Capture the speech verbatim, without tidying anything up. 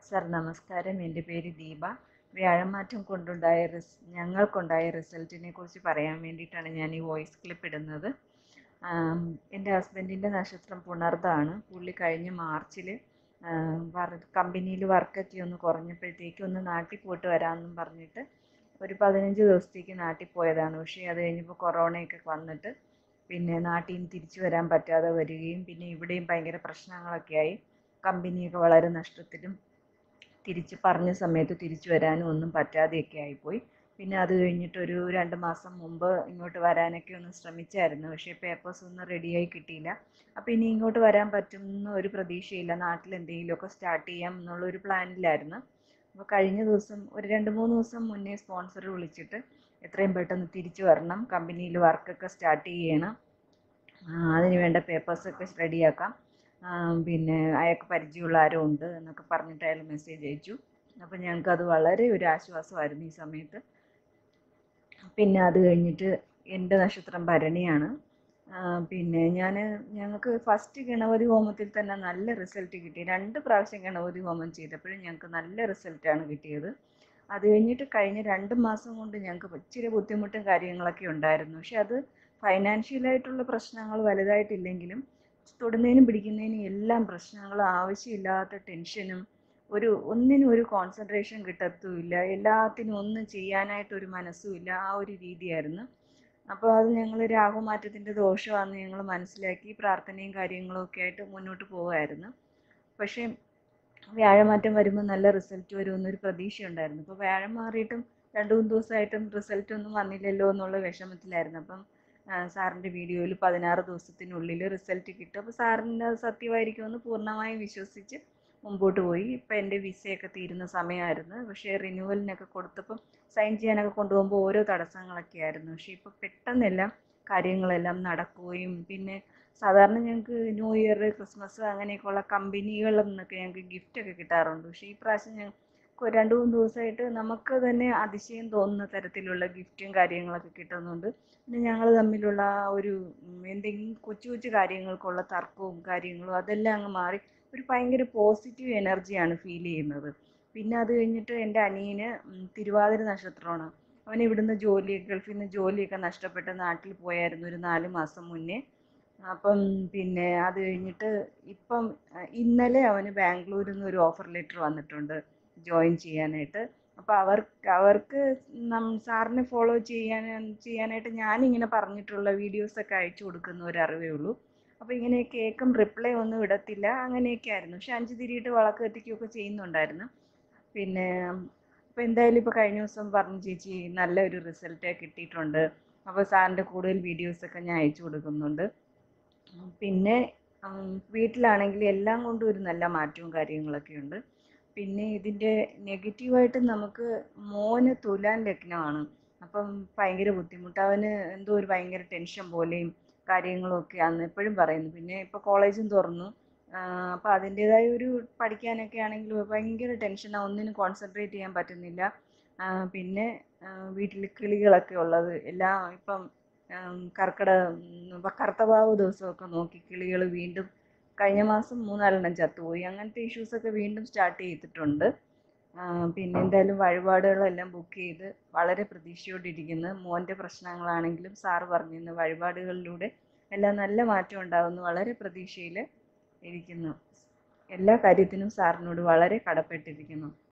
Sir നമസ്കാരം. എൻ്റെ പേര് ദീപ. വ്യാഴമാറ്റം കൊണ്ടുണ്ടായ റിസ് ഞങ്ങൾക്കുണ്ടായ റിസൾട്ടിനെ കുറിച്ച് പറയാൻ വേണ്ടിയിട്ടാണ് ഞാൻ ഈ വോയിസ് ക്ലിപ്പ് ഇടുന്നത്. എൻ്റെ ഹസ്ബൻഡിൻ്റെ നക്ഷത്രം പുണർതാണ്. പുള്ളി കഴിഞ്ഞ മാർച്ചിൽ വർ കമ്പനിയിൽ വർക്കൊക്കെ ഒന്ന് കുറഞ്ഞപ്പോഴത്തേക്ക് ഒന്ന് നാട്ടിൽ പോയിട്ട് വരാമെന്നും പറഞ്ഞിട്ട് ഒരു പതിനഞ്ച് ദിവസത്തേക്ക് നാട്ടിൽ പോയതാണ്. പക്ഷേ അത് കഴിഞ്ഞപ്പോൾ കൊറോണയൊക്കെ വന്നിട്ട് പിന്നെ നാട്ടിൽ നിന്ന് തിരിച്ചു വരാൻ പറ്റാതെ വരികയും പിന്നെ ഇവിടെയും ഭയങ്കര പ്രശ്നങ്ങളൊക്കെ ആയി. കമ്പനിയൊക്കെ വളരെ നഷ്ടത്തിലും തിരിച്ച് പറഞ്ഞ സമയത്ത് തിരിച്ചു വരാനും ഒന്നും പറ്റാതെയൊക്കെ ആയിപ്പോയി. പിന്നെ അത് കഴിഞ്ഞിട്ടൊരു രണ്ട് മാസം മുമ്പ് ഇങ്ങോട്ട് വരാനൊക്കെ ഒന്ന് ശ്രമിച്ചായിരുന്നു. പക്ഷേ പേപ്പേഴ്സ് ഒന്നും റെഡിയായി കിട്ടിയില്ല. അപ്പോൾ ഇനി ഇങ്ങോട്ട് വരാൻ പറ്റുമെന്ന് ഒരു പ്രതീക്ഷയില്ല. നാട്ടിൽ എന്തെങ്കിലുമൊക്കെ സ്റ്റാർട്ട് ചെയ്യാം എന്നുള്ളൊരു പ്ലാനിലായിരുന്നു. അപ്പോൾ കഴിഞ്ഞ ദിവസം ഒരു രണ്ട് മൂന്ന് ദിവസം മുന്നേ സ്പോൺസർ വിളിച്ചിട്ട് എത്രയും പെട്ടെന്ന് തിരിച്ചു വരണം, കമ്പനിയിൽ വർക്കൊക്കെ സ്റ്റാർട്ട് ചെയ്യണം, അതിന് വേണ്ട പേപ്പേഴ്സൊക്കെ റെഡിയാക്കാം, പിന്നെ അയാൾക്ക് പരിചയമുള്ള ആരോ ഉണ്ട് എന്നൊക്കെ പറഞ്ഞിട്ട് അയാൾ മെസ്സേജ് അയച്ചു. അപ്പോൾ ഞങ്ങൾക്കത് വളരെ ഒരു ആശ്വാസമായിരുന്നു ഈ സമയത്ത്. പിന്നെ അത് കഴിഞ്ഞിട്ട് എൻ്റെ നക്ഷത്രം ഭരണിയാണ്. പിന്നെ ഞാൻ ഞങ്ങൾക്ക് ഫസ്റ്റ് ഗണപതി ഹോമത്തിൽ തന്നെ നല്ല റിസൾട്ട് കിട്ടി. രണ്ട് പ്രാവശ്യം ഗണപതി ഹോമം ചെയ്തപ്പോഴും ഞങ്ങൾക്ക് നല്ല റിസൾട്ടാണ് കിട്ടിയത്. അത് കഴിഞ്ഞിട്ട് കഴിഞ്ഞ രണ്ട് മാസം കൊണ്ട് ഞങ്ങൾക്ക് ഇച്ചിരി ബുദ്ധിമുട്ടും കാര്യങ്ങളൊക്കെ ഉണ്ടായിരുന്നു. പക്ഷെ അത് ഫൈനാൻഷ്യലായിട്ടുള്ള പ്രശ്നങ്ങൾ വലുതായിട്ടില്ലെങ്കിലും തൊടുന്നതിനും പിടിക്കുന്നതിനും എല്ലാം പ്രശ്നങ്ങളും, ആവശ്യമില്ലാത്ത ടെൻഷനും, ഒരു ഒന്നിനും ഒരു കോൺസെൻട്രേഷൻ കിട്ടത്തുമില്ല, എല്ലാത്തിനും ഒന്നും ചെയ്യാനായിട്ടൊരു മനസ്സുമില്ല, ആ ഒരു രീതിയായിരുന്നു. അപ്പോൾ അത് ഞങ്ങൾ രാഹുമാറ്റത്തിൻ്റെ ദോഷമാണെന്ന് ഞങ്ങൾ മനസ്സിലാക്കി പ്രാർത്ഥനയും കാര്യങ്ങളും ഒക്കെ ആയിട്ട് മുന്നോട്ട് പോവുമായിരുന്നു. പക്ഷേ വ്യാഴമാറ്റം വരുമ്പോൾ നല്ല റിസൾട്ട് വരുമെന്നൊരു പ്രതീക്ഷയുണ്ടായിരുന്നു. അപ്പോൾ വ്യാഴം മാറിയിട്ടും രണ്ട് മൂന്ന് ദിവസമായിട്ടും റിസൾട്ടൊന്നും വന്നില്ലല്ലോ എന്നുള്ള വിഷമത്തിലായിരുന്നു. അപ്പം സാറിൻ്റെ വീഡിയോയിൽ പതിനാറ് ദിവസത്തിനുള്ളിൽ റിസൾട്ട് കിട്ടും, അപ്പോൾ സാറിന് അത് സത്യമായിരിക്കുമെന്ന് പൂർണ്ണമായും വിശ്വസിച്ച് മുമ്പോട്ട് പോയി. ഇപ്പം എൻ്റെ വിസയൊക്കെ തീരുന്ന സമയമായിരുന്നു. പക്ഷേ റിന്യൂവലിനൊക്കെ കൊടുത്തപ്പം സൈൻ ചെയ്യാനൊക്കെ കൊണ്ടുപോകുമ്പോൾ ഓരോ തടസ്സങ്ങളൊക്കെ ആയിരുന്നു. പക്ഷേ ഇപ്പോൾ പെട്ടെന്നെല്ലാം കാര്യങ്ങളെല്ലാം നടക്കുകയും പിന്നെ സാധാരണ ഞങ്ങൾക്ക് ന്യൂ ഇയർ, ക്രിസ്മസ് അങ്ങനെയൊക്കെയുള്ള കമ്പനികളിൽ നിന്നൊക്കെ ഞങ്ങൾക്ക് ഗിഫ്റ്റൊക്കെ കിട്ടാറുണ്ട്. പക്ഷേ ഈ പ്രാവശ്യം ഞങ്ങൾക്ക് രണ്ട് മൂന്ന് ദിവസമായിട്ട് നമുക്ക് തന്നെ അതിശയം തോന്നുന്ന തരത്തിലുള്ള ഗിഫ്റ്റും കാര്യങ്ങളൊക്കെ കിട്ടുന്നുണ്ട്. പിന്നെ ഞങ്ങൾ തമ്മിലുള്ള ആ ഒരു എന്തെങ്കിലും കൊച്ചു കൊച്ചു കാര്യങ്ങൾക്കുള്ള തർക്കവും കാര്യങ്ങളും അതെല്ലാം അങ്ങ് മാറി ഒരു ഭയങ്കര പോസിറ്റീവ് എനർജിയാണ് ഫീൽ ചെയ്യുന്നത്. പിന്നെ അത് കഴിഞ്ഞിട്ട് എൻ്റെ അനിയന് തിരുവാതിര നക്ഷത്രമാണ്. അവൻ ഇവിടുന്ന് ജോലി ഗൾഫിൽ നിന്ന് ജോലിയൊക്കെ നഷ്ടപ്പെട്ട് നാട്ടിൽ പോയായിരുന്നു ഒരു നാല് മാസം മുന്നേ. അപ്പം പിന്നെ അത് കഴിഞ്ഞിട്ട് ഇപ്പം ഇന്നലെ അവന് ബാംഗ്ലൂരിൽ നിന്ന് ഒരു ഓഫർ ലെറ്റർ വന്നിട്ടുണ്ട് ജോയിൻ ചെയ്യാനായിട്ട്. അപ്പോൾ അവർക്ക് അവർക്ക് സാറിനെ ഫോളോ ചെയ്യാൻ ചെയ്യാനായിട്ട് ഞാനിങ്ങനെ പറഞ്ഞിട്ടുള്ള വീഡിയോസൊക്കെ അയച്ചു കൊടുക്കുന്ന ഒരു അറിവേ ഉള്ളൂ. അപ്പോൾ ഇങ്ങനെ കേൾക്കും റിപ്ലൈ ഒന്നും ഇടത്തില്ല, അങ്ങനെയൊക്കെ ആയിരുന്നു. പക്ഷെ അഞ്ച് തിരിയിട്ട് വിളക്ക് കത്തിക്കുകയൊക്കെ ചെയ്യുന്നുണ്ടായിരുന്നു. പിന്നെ അപ്പോൾ എന്തായാലും ഇപ്പോൾ കഴിഞ്ഞ ദിവസം പറഞ്ഞു, ചേച്ചി നല്ലൊരു റിസൾട്ട് കിട്ടിയിട്ടുണ്ട്, അപ്പോൾ സാറിൻ്റെ കൂടുതൽ വീഡിയോസൊക്കെ ഞാൻ അയച്ചു കൊടുക്കുന്നുണ്ട്. പിന്നെ വീട്ടിലാണെങ്കിൽ എല്ലാം കൊണ്ടും ഒരു നല്ല മാറ്റവും കാര്യങ്ങളൊക്കെ ഉണ്ട്. പിന്നെ ഇതിൻ്റെ നെഗറ്റീവായിട്ട് നമുക്ക് മോന് തുലാൻ ലഗ്നമാണ്. അപ്പം ഭയങ്കര ബുദ്ധിമുട്ട്, അവന് എന്തോ ഒരു ഭയങ്കര ടെൻഷൻ പോലെയും കാര്യങ്ങളും ഒക്കെയാണെന്ന് എപ്പോഴും പറയുന്നു. പിന്നെ ഇപ്പോൾ കോളേജും തുറന്നു, അപ്പോൾ അതിൻ്റേതായ ഒരു പഠിക്കാനൊക്കെ ആണെങ്കിൽ ഭയങ്കര ടെൻഷനാണ്, ഒന്നിനും കോൺസെൻട്രേറ്റ് ചെയ്യാൻ പറ്റുന്നില്ല. പിന്നെ വീട്ടിൽ കിളികളൊക്കെ ഉള്ളത് എല്ലാം ഇപ്പം കർക്കിടക കർത്തവാവ് ദിവസമൊക്കെ നോക്കി കിളികൾ വീണ്ടും കഴിഞ്ഞ മാസം മൂന്നാലെണ്ണം ചത്തുപോയി. അങ്ങനത്തെ ഇഷ്യൂസൊക്കെ വീണ്ടും സ്റ്റാർട്ട് ചെയ്തിട്ടുണ്ട്. പിന്നെ എന്തായാലും വഴിപാടുകളെല്ലാം ബുക്ക് ചെയ്ത് വളരെ പ്രതീക്ഷയോടിരിക്കുന്നു. മോൻ്റെ പ്രശ്നങ്ങളാണെങ്കിലും സാറ് പറഞ്ഞിരുന്നു വഴിപാടുകളിലൂടെ എല്ലാം നല്ല മാറ്റം ഉണ്ടാകുമെന്ന് വളരെ പ്രതീക്ഷയിൽ ഇരിക്കുന്നു. എല്ലാ കാര്യത്തിനും സാറിനോട് വളരെ കടപ്പെട്ടിരിക്കുന്നു.